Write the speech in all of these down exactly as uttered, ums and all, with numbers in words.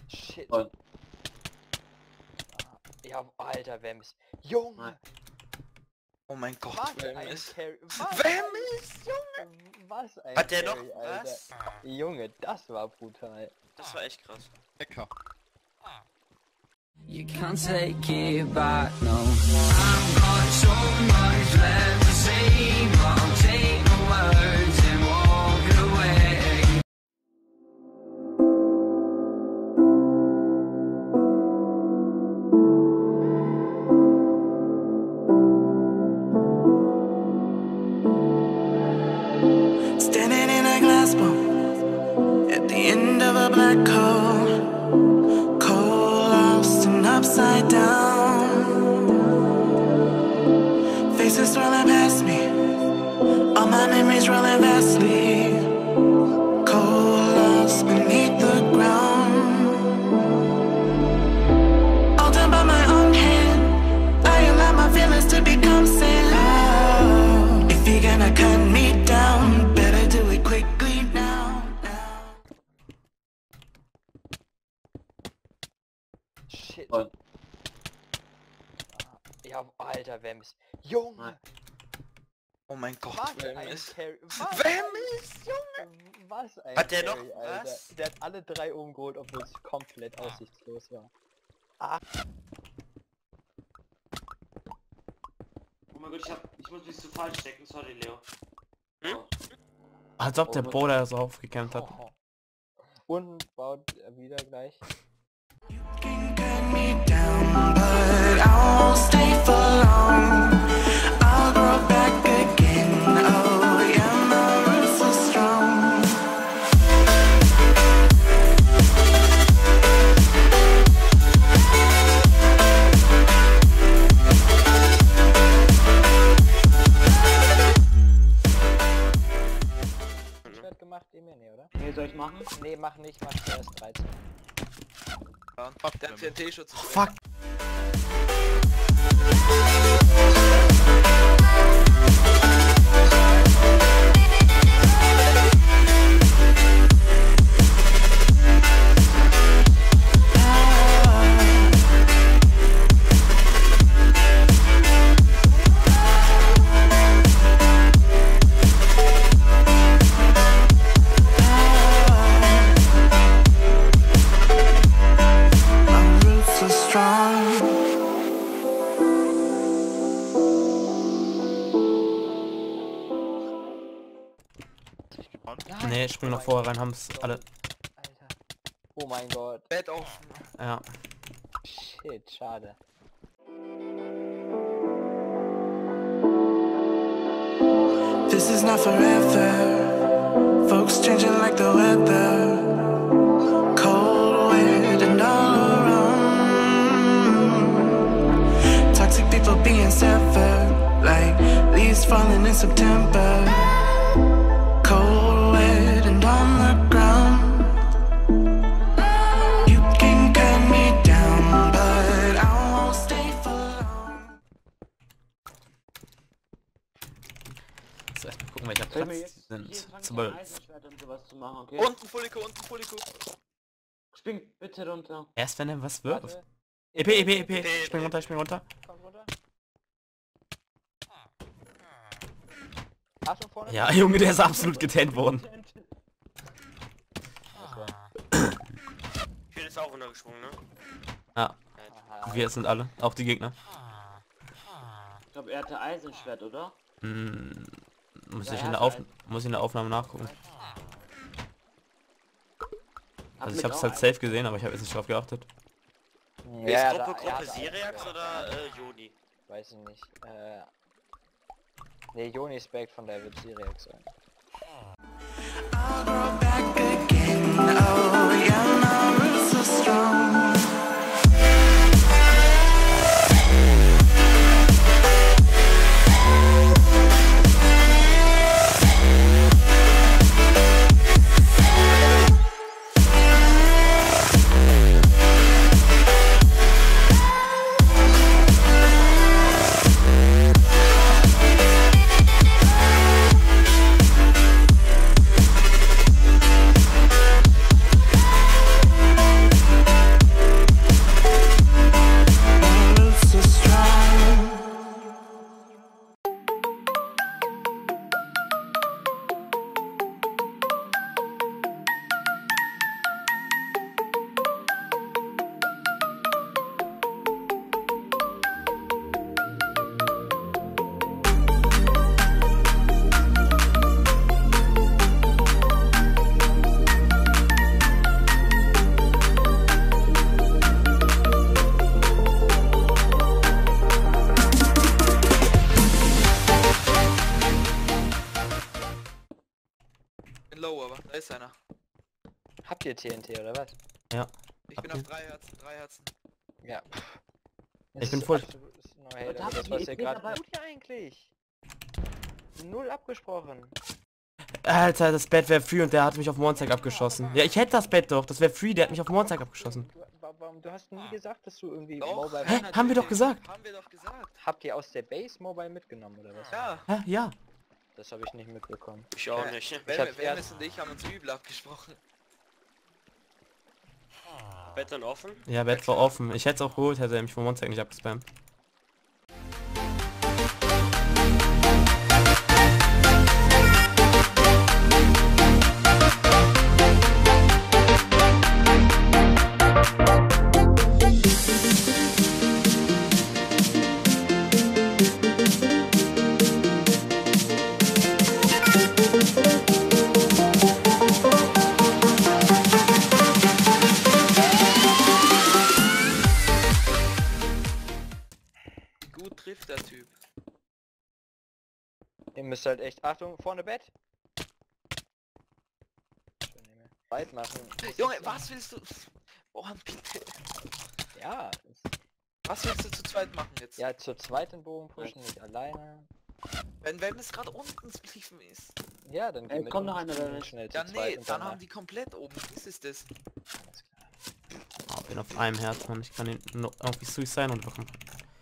Shit. Und Ja, Alter, Wems. Junge! Oh mein Gott, Was wer ein ist? Carry. Was? Wer ist, Junge? Was ein Hat der Carry, noch? Alter. Was? Junge, das war brutal. Das war echt krass. Lecker. You can't take it back, no. I've got so much left to say, but I'll take the words and walk away. Standing in a glass bowl at the end of a black hole, cold, lost and upside down. Faces swirling past me, all my memories rolling vastly, cold, lost beneath the ground. All done by my own hand, I allow my feelings to become sad. If you're gonna cut me down, better do it quickly now, now. Shit. Und Ja, Alter, Wems. Junge! Oh mein Gott, Was wer ein ist? Carry. Was? Wer ist, Junge? Was ein Hat der Carry, noch? Alter. Was? Der hat alle drei umgeholt, obwohl es komplett aussichtslos war. Ah. oh mein Gott, ich hab, ich muss mich zu falsch stecken, sorry Leo. Hm? Oh. Als ob der Bruder so aufgekämpft hat. Und baut er wieder gleich. Can cut me down, but I won't stay for long. I'll grow back again. Oh yeah, my roots are strong. Schwert gemacht, Emil, nee, oder? Nee, soll ich machen? Nee, mach nicht, mach zuerst dreizehn. Der hat T N T-Schutz. Fuck. My roots are strong. Nee, ich spring noch vorher rein, haben's alle. Alter. Oh mein Gott. Bett auf. Ja. Shit, schade. This is not forever. Folks changing like the weather. Cold, wet, and all around. Toxic people being severed, like leaves falling in September. Cold, wet, and on the ground. You can cut me down, but I won't stay for long. Jetzt erst mal gucken, welcher Soll ich mir Platz jetzt die hier sind. fangen, Zwölf. Eisenschwert und sowas zu machen, okay? Unten Fuliko, unten Fuliko. Spring bitte runter. Erst wenn er was wirft. Warte. E P, E P, E P. E P. Spring runter, spring runter. Komm runter. Achtung vorne. Ja, Junge, der ist absolut getannt worden. Hier ist auch runtergesprungen, ne? Ja, Aha. wir sind alle. Auch die Gegner. Ich glaube, er hatte Eisenschwert, oder? Hm, muss, Ja, ich er in der hat Auf Eisen. muss ich in der Aufnahme nachgucken. Hab Also mit ich hab's auch halt safe gesehen, aber ich habe jetzt nicht drauf geachtet. Ja, ist da- Gruppe er Gruppe hat Siriax auch- oder äh, Joni? Weiß ich nicht. Äh. Nee, Joni ist back, von der wird Siriax sein. I'll grow back again. Oh yeah, my roots are strong. T N T oder was? Ich bin auf drei Herzen, drei Herzen. Ja. Ich Das bin ist voll. absolutes No-Hate, Was aber habt das ihr was jetzt ihr wieder gerade bei- tut hier eigentlich. Null abgesprochen. Alter, das Bett wäre free und der hat mich auf Monstag abgeschossen. Ja, ich hätte das Bett doch. Das wäre free, der hat mich auf Monstag abgeschossen. Du, wa- warum, du hast nie gesagt, dass du irgendwie Doch, Mobile... Hä? Haben wir doch natürlich. gesagt. Haben wir doch gesagt. Habt ihr aus der Base Mobile mitgenommen oder was? Ja. Hä? Ja. Das habe ich nicht mitbekommen. Ich auch Ja. nicht. hab's Wellmes erst- und ich haben uns übel abgesprochen. Bett dann offen? Ja, Bett war offen. Ich hätte es auch geholt, hätte er mich vom Monstag nicht abgespammt. Wie gut trifft der Typ. Ihr müsst halt echt... Achtung, vorne Bett! Schon nicht mehr. Weit machen. Junge, was willst du? Oh, bitte. Ja, es- Was willst du zu zweit machen jetzt? ja, zur zweiten Bogen pushen, nicht alleine. Wenn Wellmes gerade unten spliefen ist. Ja, dann Ey, geh mit komm noch uns einer, und oder? schnell Ja, zu zweit nee, und dann danach- haben die komplett oben. Was ist das? Alles klar. Oh, bin auf einem Herz, Mann. Ich kann ihn noch irgendwie Suicide und bekommen.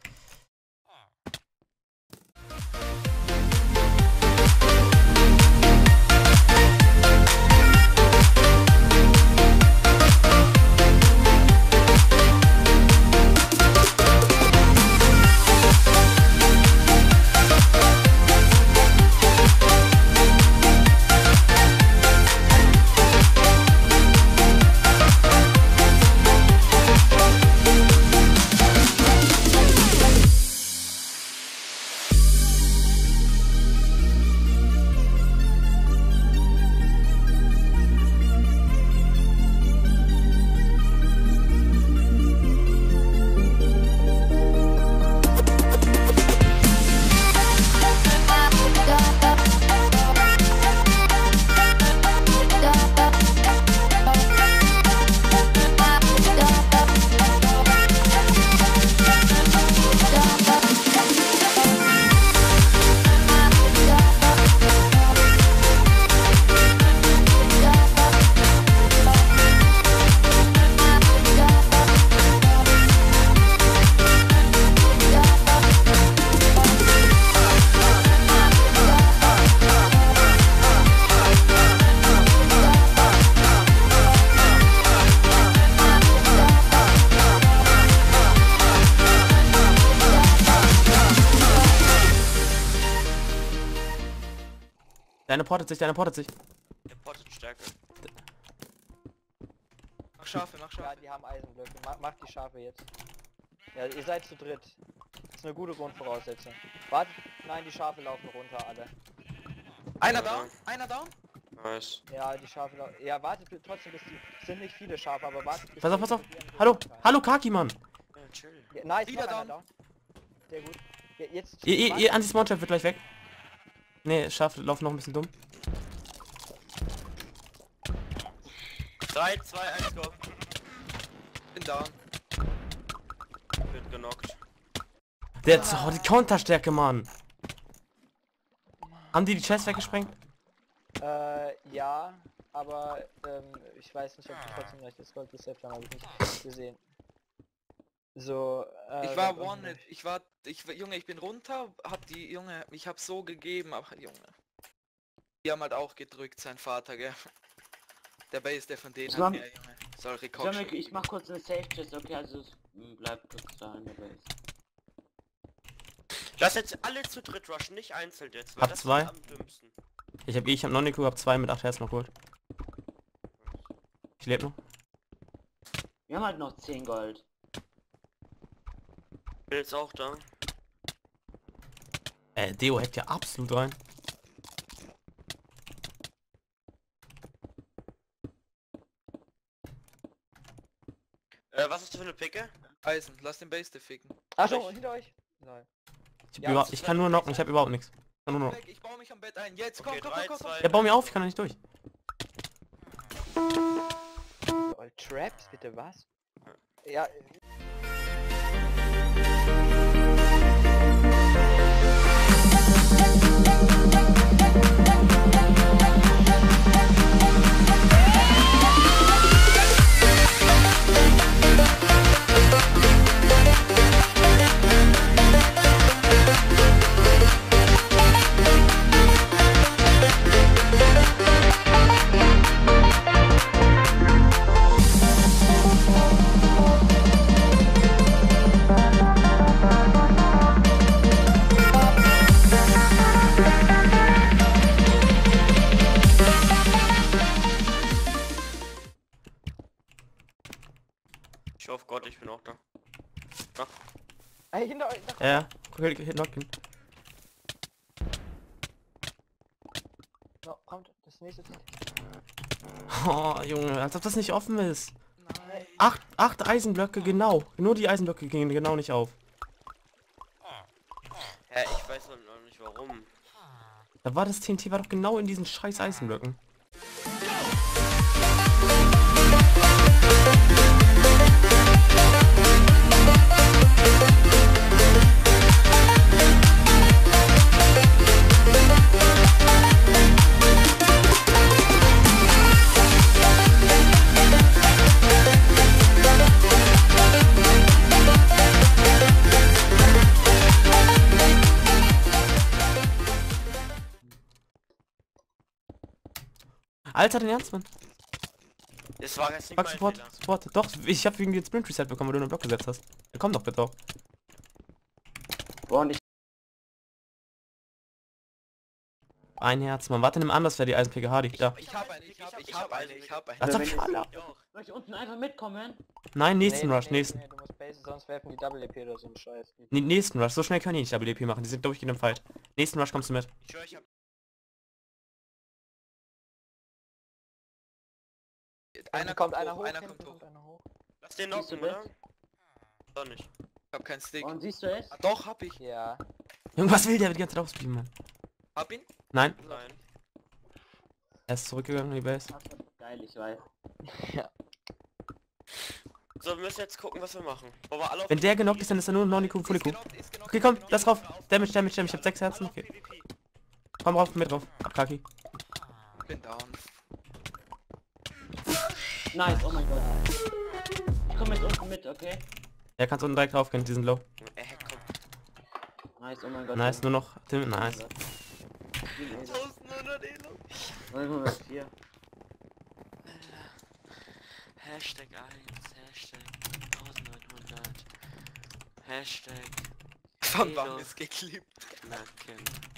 Deine portet sich, deine portet sich. Der pottet Stärke. Mach Schafe, mach Ja, Schafe. die haben Eisenblöcke. Mach, mach die Schafe jetzt. Ja, ihr seid zu dritt. Das ist eine gute Grundvoraussetzung. Wartet, nein, die Schafe laufen runter, alle. Einer Ja, down, einer down. Nice. Ja, die Schafe laufen. Ja, wartet bi- trotzdem, bis die... Es sind nicht viele Schafe, aber wartet bis Pass auf, die pass auf. explodieren, wo Hallo, die runterfallen. hallo Kaki, Mann. Ja, chill. Ja, nice, Wieder noch einer down. down. Sehr gut. Ja, jetzt... Ihr, ihr, Mann. ihr Anti-Spawn-Chef wird gleich weg. Nee, Schaf laufen noch ein bisschen dumm. drei, zwei, eins, go. Bin down. Wird genockt. Der hat oh, die Counterstärke, Mann. Haben die die Chest weggesprengt? Äh, ja, aber ähm, ich weiß nicht, ob die trotzdem gleich das Gold gesaved haben, habe ich nicht gesehen. So, äh, Ich war ganz unten one, durch. ich war, ich, Junge, ich bin runter, hab die, Junge, ich hab so gegeben, aber Junge. Die haben halt auch gedrückt, sein Vater, gell. Der Base, der von denen Ich hat mach- mehr, Junge. Solche Jamek, Cockshit. ich mach kurz eine Safe Chest, okay, also es m, bleibt kurz da in der Base. Lass jetzt alle zu dritt rushen, nicht einzeln jetzt. weil Hab das ist zwei. Am dümmsten. Ich hab ich hab noch Nico, hab zwei mit acht Herzen noch geholt. Ich lebe noch. Wir haben halt noch zehn Gold. Bin jetzt auch da. Äh, Deo hackt ja absolut rein. Äh, was ist das für eine Picke? Eisen, lass den Base ficken. Achtung, hinter euch! Nein. Ich, hab Ja, überhaupt, ich kann nur knocken, ich hab überhaupt nichts. Ich kann nur knocken. Weg, ich baue mich am Bett ein. Jetzt, Okay, komm, komm, drei, komm, komm, zwei. Ja, bau mir auf, ich kann da nicht durch. Traps, bitte was? Ja, Ich hoffe Gott, ich bin auch da. Ey, hinter euch. Ja, ja. Guck, hier, knock ihn. No, kommt, das nächste Tent. Oh, Junge, als ob das nicht offen ist. Acht, acht Eisenblöcke, genau. Nur die Eisenblöcke gingen genau nicht auf. Hä, ich weiß noch nicht warum. Da war das T N T war doch genau in diesen scheiß Eisenblöcken. Alter, den Ernst, Mann. Das war jetzt nicht Fuck, mein sofort, Fehler. sofort. Doch, ich hab wegen den Sprint Reset bekommen, weil du einen Block gesetzt hast. Ja, komm doch bitte auch. Boah, und ich... Ein Herz, Mann. Warte, nimm an, das wäre die Eisen-P G H, die. Ja. Ich hab eine, ich hab, ich hab eine, ich hab eine. Als ob wenn ich ich- alle. Soll ich unten einfach mitkommen? Nein, nächsten Nee, Rush, nee, nächsten. Nee, du musst basen, sonst werfen die Double E P oder so einen Scheiß. Nee, nächsten Rush. So schnell können die nicht W D P machen. Die sind durchgehend im Fight. Nächsten Rush kommst du mit. Ich schwör, ich hab... Einer kommt, kommt einer hoch, hoch, einer hinten kommt hoch. kommt einer hoch. Lass den Siehst du knocken, oder? das? Doch nicht. Ich hab keinen Stick. Und siehst du es? Ah, doch, hab ich. Ja. Junge, was will der die ganze Zeit ausblieben, Mann? Hab ihn? Nein, Nein. er ist zurückgegangen in die Base. Das ist geil, ich weiß. So, wir müssen jetzt gucken, was wir machen. Wollen wir alle auf Wenn der genockt ist, dann ist er nur noch Nico Fully Q. genockt, ist genockt, Okay, ist komm, genockt, lass ist drauf. genockt. Damage, Damage, Damage. Ich hab sechs Herzen. Okay. PvP. Komm rauf, mit drauf. Kaki. Ich bin down. Nice, oh mein Gott. Ich komm jetzt unten mit, okay? Er kannst unten direkt raufgehen, die sind low. Äh, komm. Nice, oh mein Gott. Nice, nur noch Tim, nice. tausendneunhundert Elo. neunhundertvier. Hashtag eins, Hashtag neunzehnhundert. Hashtag Von Elo. wann ist geklebt? Knacken.